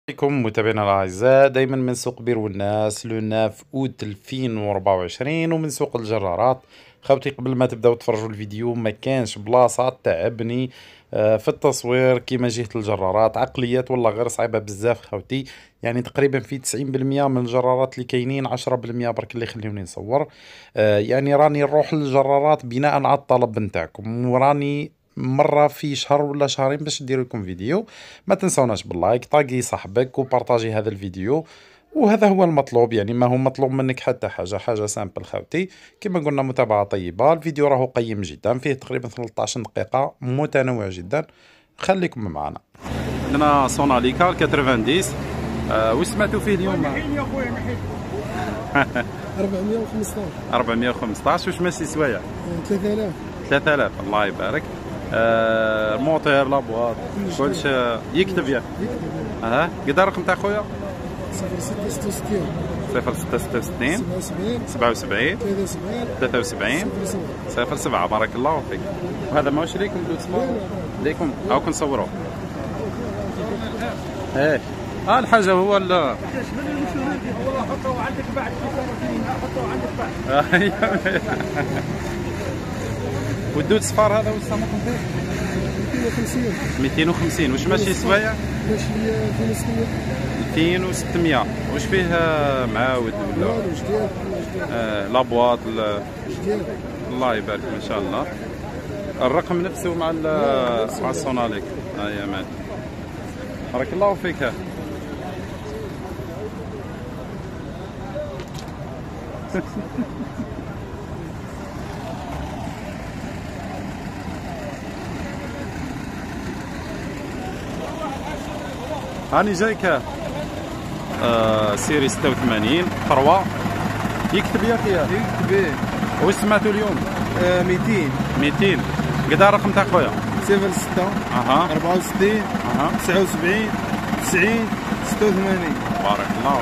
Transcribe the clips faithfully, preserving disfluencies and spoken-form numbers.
عليكم متابعينا الاعزاء، دائما من سوق بير والناس لو ناف اوت ألفين وأربعة وعشرين ومن سوق الجرارات. خوتي قبل ما تبداو تفرجوا الفيديو ما كانش بلاصه تعبني آه، في التصوير كيما جهه الجرارات عقليات والله غير صعيبه بزاف خوتي. يعني تقريبا في تسعين بالمية من الجرارات اللي كاينين عشرة بالمية برك اللي يخليوني نصور. آه، يعني راني نروح للجرارات بناء على الطلب نتاعكم، وراني مرة في شهر ولا شهرين باش ندير لكم فيديو. ما تنسوناش باللايك، طاقي صاحبك وبارطاجي هذا الفيديو، وهذا هو المطلوب. يعني ما هو مطلوب منك حتى حاجة، حاجة سامبل خوتي. كما قلنا متابعة طيبة. الفيديو راهو قيم جدا، فيه تقريبا ثلاثة عشر دقيقة، متنوع جدا. خليكم معنا. عندنا سوناليكا تسعين. أه واش سمعتوا فيه اليوم؟ يا خويا محيد أربعمية وخمسطاش أربعمية وخمسطاش. واش ماشي سوايع؟ ثلاثة آلاف ثلاثة آلاف. الله يبارك. آه الموتور لابواط كلش يكتب يا يكتب اه قد الرقم تاع خويا؟ صفر ستة ستة وستين صفر ستة ستة وستين سبعة وسبعين سبعة وسبعين ثلاثة وسبعين ثلاثة وسبعين صفر سبعة. صفر سبعة. بارك الله فيك. وهذا ماهوش ليكم دوت سمار ليكم هاو كنصوروا. ايه اه الحاجه هو ال والله حطوا عندك بعد حطوا عندك بعد والدود صفار هذا واش سامكم فيه؟ مئتين وخمسين مئتين وخمسين. واش ماشي سوايع؟ ماشي ألفين وستمية ألفين وستمية. واش فيه آه، معاود ولا والو جديد آه لابواط ال- جديد الله يبارك ما شاء الله. الرقم نفسه مع ال- مع السوناليك. ها يا مان بارك الله فيك. ها هاني جايك آه سيري ستة وثمانين ثروة. يكتب يا اخي يكتب ايه واش سمعتوا اليوم؟ مئتين مئتين. قد الرقم تاع خويا؟ صفر ستة اها أربعة وستين اها تسعة وسبعين تسعين ستة وثمانين. بارك الله.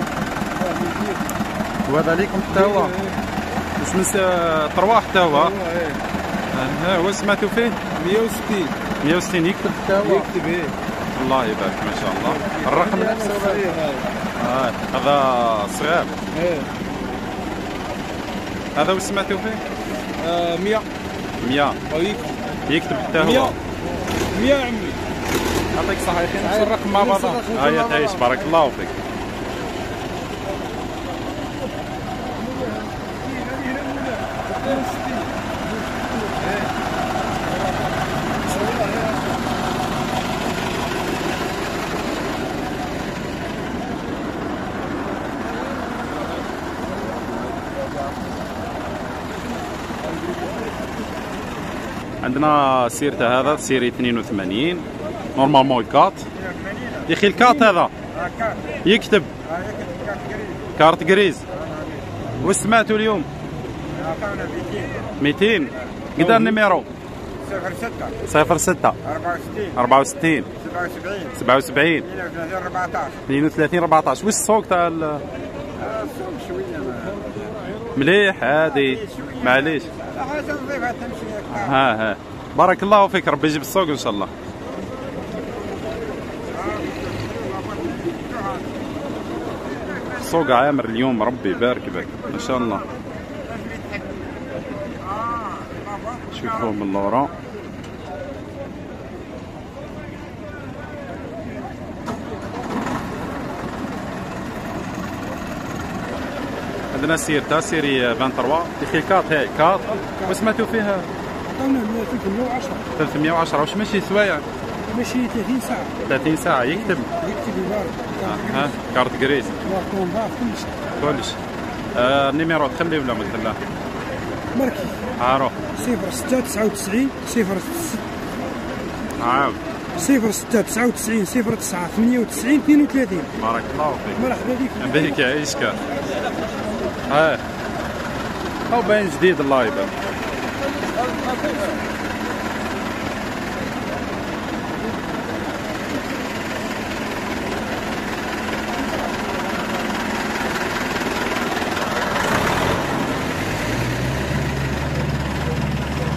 وهذا ليكم حتى هو واش من ثروة حتى هو. ها واش سمعتوا فيه؟ مئة وستين مئة وستين. يكتب حتى هو. يكتب ايه الله يبارك ما شاء الله. الرقم نفسه آه. هذا صغير. ايه هذا واش سمعتوا فيه؟ آه، مئة مئة. ويكتب يكتب حتى هو. مئة مئة عمي. يعطيك الصحة يا اخي. نفس الرقم مع بعضها. هيا تعيش بارك الله فيك. عندنا سيرته هذا سيري اثنين وثمانين نورمالمون الكات. يا اخي الكات هذا يكتب كارت جريز. واش سمعتوا اليوم؟ مئتين. قد النيميرو؟ صفر ستة صفر ستة أربعة وستين أربعة وستين سبعة وسبعين سبعة وسبعين اثنين وثلاثين أربعطاش. اثنين وثلاثين أربعطاش. واش السوق تاع ال- السوق شوية مليح عادي معليش. حاجة نظيفة تمشي أكثر. ها ها بارك الله فيك. ربي يجيب السوق ان شاء الله. السوق عامر اليوم ربي يبارك بك ما شاء الله. شوفوا من لورا. عندنا سيرتا سيري ثلاثة وعشرين. يا كات هاي كات. وسمعتوا فيها عطاونا ثلاثمية وعشرة ثلاثمية وعشرة. واش ماشي سوايع؟ ماشي ثلاثين ساعة ثلاثين ساعة. يكتب يكتب يبارك ها كارت جريز كومبا كل شيء كلش. آه النيميرو تخليه ولا ما تخلاه؟ مركي عارو صفر ستة تسعة وتسعين صفر عاود صفر ستة تسعة وتسعين صفر تسعة ثمانية وتسعين اثنين وثلاثين. بارك الله فيك. مرحبا بك بيك يعيشك. ها هو باين جديد الله يبارك.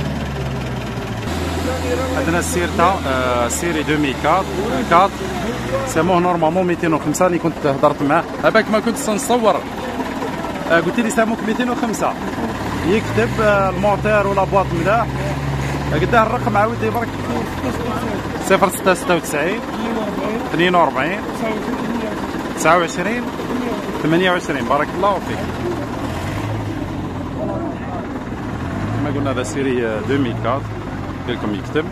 عندنا السيرتا آه سيري ألفين وأربعة ساموه نورمالمون مئتين وخمسة اللي كنت هضرت معاه، هباك ما كنت نصور. آه قلت لي ساموك مئتين وخمسة، يكتب آه الموتور ولا بواط ملاح. قداه الرقم عاود برك؟ صفر ستة ستة وتسعين اثنين وأربعين تسعة وعشرين ثمانية وعشرين. بارك الله فيك. كما قلنا هذا سيري ألفين وأربعة لكم يكتب.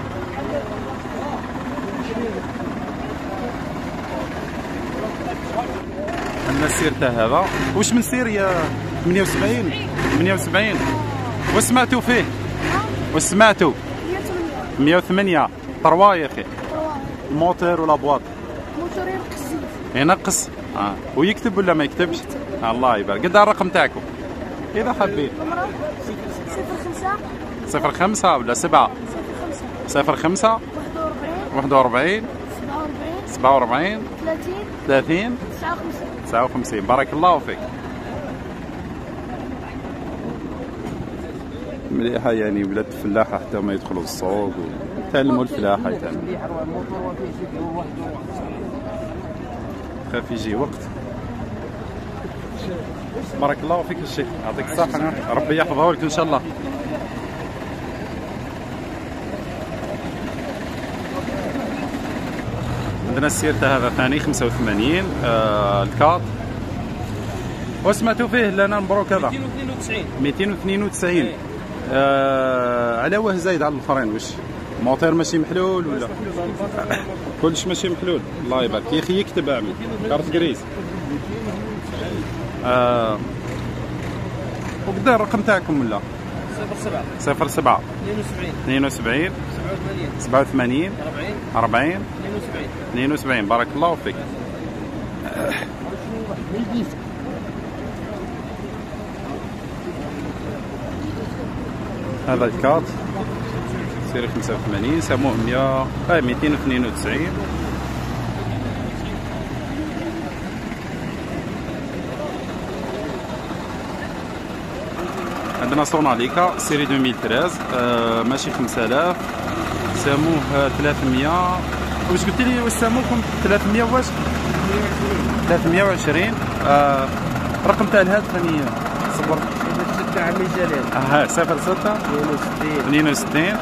عندنا السير تاع هذا. واش من سير يا ثمانية وسبعين ثمانية وسبعين؟ واش سمعتوا فيه؟ واش سمعتوا؟ مئة وثمانية. طروا يا اخي. الموتور ولا بواط؟ الموتور ينقص. ينقص؟ اه. ويكتب ولا ما يكتبش؟ آه الله يبارك. قد الرقم تاعكم اذا حابين؟ صفر خمسة صفر خمسة ولا سبعة؟ صفر خمسة واحد وأربعين سبعة وأربعين ثلاثين ثلاثين تسعة وخمسين تسعة وخمسين. بارك الله فيك. مليحة يعني ولاد الفلاحة حتى ما يدخلوا السوق ويتعلموا الفلاحة يتعلموا. خاف يجي وقت. بارك الله فيك الشيخ، يعطيك الصحة، ربي يحفظه لك إن شاء الله. عندنا السير تاع هذا ثاني خمسة وثمانين آه الكاط. وسمعتوا فيه لنا مبروك هذا مئتين واثنين وتسعين مئتين واثنين وتسعين. آه على واه زايد على الاخرين؟ واش الموتور ماشي محلول ولا كلش ماشي محلول؟ الله يبارك يا اخي. يكتب اعمل كارت كريس. آه وقدا الرقم تاعكم ولا؟ صفر سبعة صفر سبعة اثنين وسبعين اثنين وسبعين سبعة وثمانين سبعة وثمانين أربعين أربعين اثنين وسبعين اثنين وسبعين. بارك الله فيك. هذا الكارت سيري خمسة وثمانين سموه مئة اه مئتين واثنين وتسعين. عندنا سوناليكا سيري ألفين وثلاثة آه ماشي خمسة آلاف، سموه ثلاثمئة. واش قلت لي واش سموكم؟ ثلاثمئة واش؟ ثلاثمئة وعشرين. آه الرقم تاع الهاتف ثاني صبر. ستة عمي جلال. اه صفر ستة اثنين وستين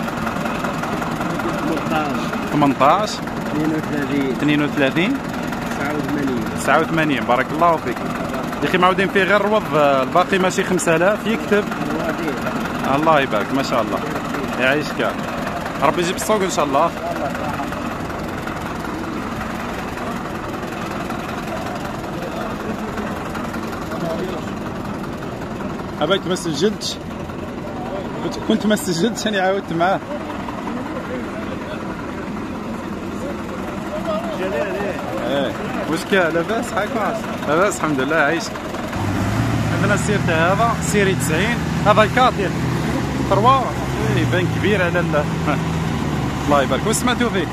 ثمنطاش اثنين وثلاثين تسعة وثمانين. بارك الله فيك يا اخي. معودين فيه غير الروض، الباقي ماشي خمسة آلاف. يكتب. الله يبارك ما شاء الله يعيشك، ربي يجيب السوق ان شاء الله. أباك ما سجلتش؟ كنت ما سجلتش أنا عاودت معاه. ايه واش كا لاباس؟ حاكم لاباس الحمد لله عايشك. عندنا السير تاع هذا سيري تسعين. هذا الكاط ياك تروا ايه بان كبير على ال الله يبارك. واش سمعتوا فيه؟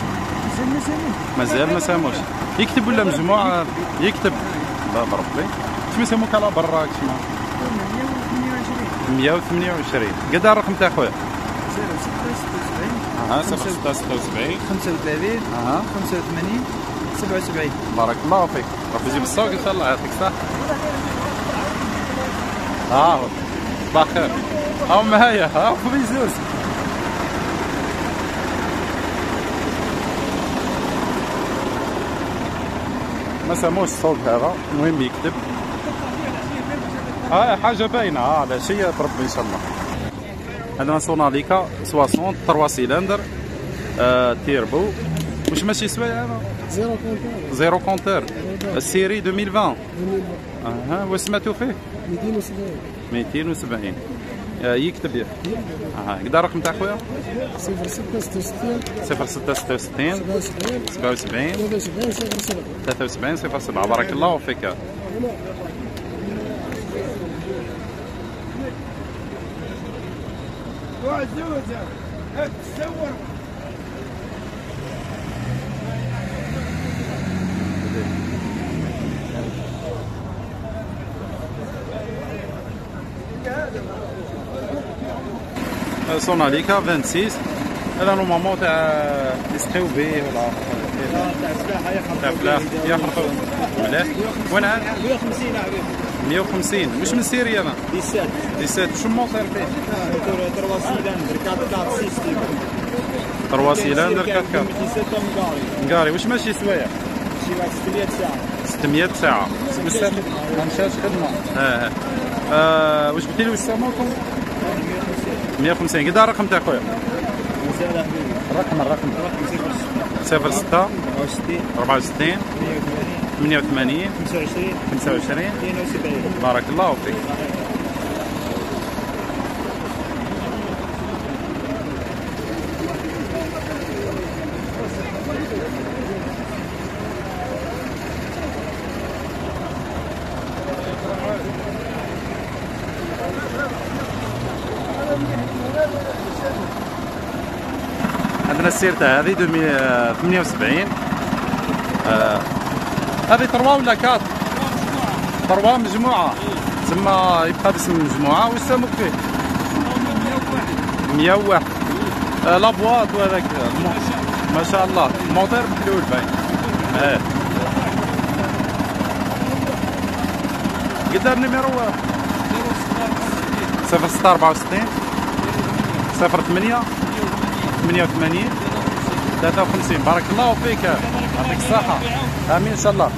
مازال ما ساموش. يكتب ولا مجموعة؟ يكتب. باب ربي. شنو يسموك على برا كشما؟ مئة وثمانية وعشرين. قد الرقم تاع خويا؟ اه صفر ستة ستة وسبعين خمسة وثلاثين اها خمسة وثمانين سبعة وسبعين. بارك الله فيك، ربي يجيب السوق ان شاء الله يعطيك الصحة. اه صباح الخير. ها معايا ها في بيزوز. ما ساموش الصوت هذا، المهم يكتب. اه حاجه باينه اه على شيء ربي ان شاء الله. عندنا سوناليكا ستين ثلاثة سيلندر آه تيربو. واش ماشي سوايع هذا؟ زيرو كونتور. زيرو كونتور السيري ألفين وعشرين. اها واش سمعتوا فيه؟ مئتين وسبعين مئتين وسبعين. آه يكتب ياك. اها قد الرقم تاع خويا؟ صفر ستة ستة وستين صفر ستة ستة وستين سبعة وسبعين سبعة وسبعين ثلاثة وسبعين صفر سبعة ثلاثة وسبعين صفر سبعة. بارك الله فيك. سوناليكا ستة وعشرين. هذا نورمالمون تاع يسقيو به ولا تاع السلاحه يا تاع فلاح يا خرطوم مليح. وين عاد؟ مية وخمسين عريض مية وخمسين واش من سيريا انا؟ سبعة سبعة واش الموطير فيه؟ موتور تروا سيلندر أربعة أربعة سيستم تروا سيلندر أربعة أربعة ستة مقاري نقاري. واش ماشي سوايع؟ شي واحد ستمية ساعه ستمية ساعة بزاف ما مشاش خدمة. اه اه واش قلتي لي واش ساموكم؟ مية وخمسين. قد الرقم تاع خويا؟ مازال حبيبي الرقم الرقم رقم صفر صفر ستة أربعة وستين أربعة وستين ثمانية وثمانين ثمانية وثمانين خمسة وعشرين خمسة وعشرين اثنين وسبعين. بارك الله فيك. عندنا السيرتا هذه ثمانية وسبعين. آه. هذه تروا ولا كات؟ تروا مجموعة تما يبقى باسم المجموعة. واش ساموك فيه؟ مية وواحد. آه لابواط وهذاك ما شاء الله الموتور محلول باين. اه قد النيميرو؟ صفر ستة أربعة وستين صفر ثمانية ثمانية وثمانين ثلاثة وخمسين. بارك الله فيك يعطيك الصحة. آمين إن شاء الله.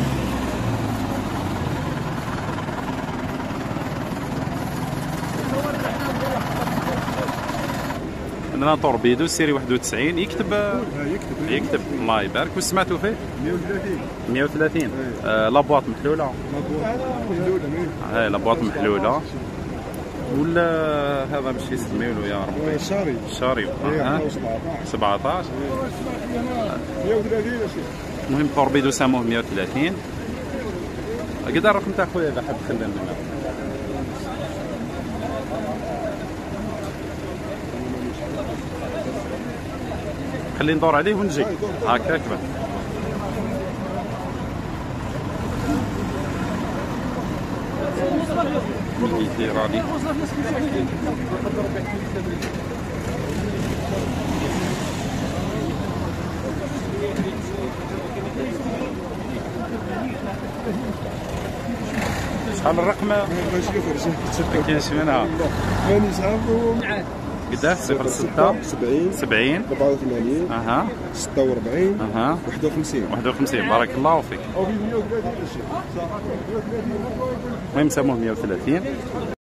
عندنا طوربيدو سيري واحد وتسعين. يكتب يكتب يكتب الله يبارك. واش سمعتوا فيه؟ مية وثلاثين. مية وثلاثين. آه لابواط محلولة. محلولة هاي لابواط محلولة. ولا هذا باش يسميولو يا ربي؟ الشاري شاري. ها سبعطاش. مية وثلاثين. المهم طوربيدو ساموه مية وثلاثين. قد الرقم تاع خويا اذا حاب تخلي لنا؟ خلي ندور عليه ونجي هكاك. مين يدير عليه؟ شحال الرقم؟ ما كاينش منها. مانيش عارفهم. قداه؟ صفر ستة سبعين سبعين أربعة وثمانين اها ستة وأربعين اها واحد وخمسين. واحد وخمسين. بارك الله فيك. أو مية وثلاثين. المهم سموه مية وثلاثين.